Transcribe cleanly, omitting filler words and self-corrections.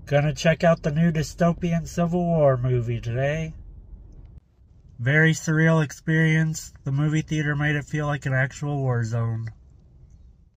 Gonna check out the new dystopian Civil War movie today. Very surreal experience. The movie theater made it feel like an actual war zone.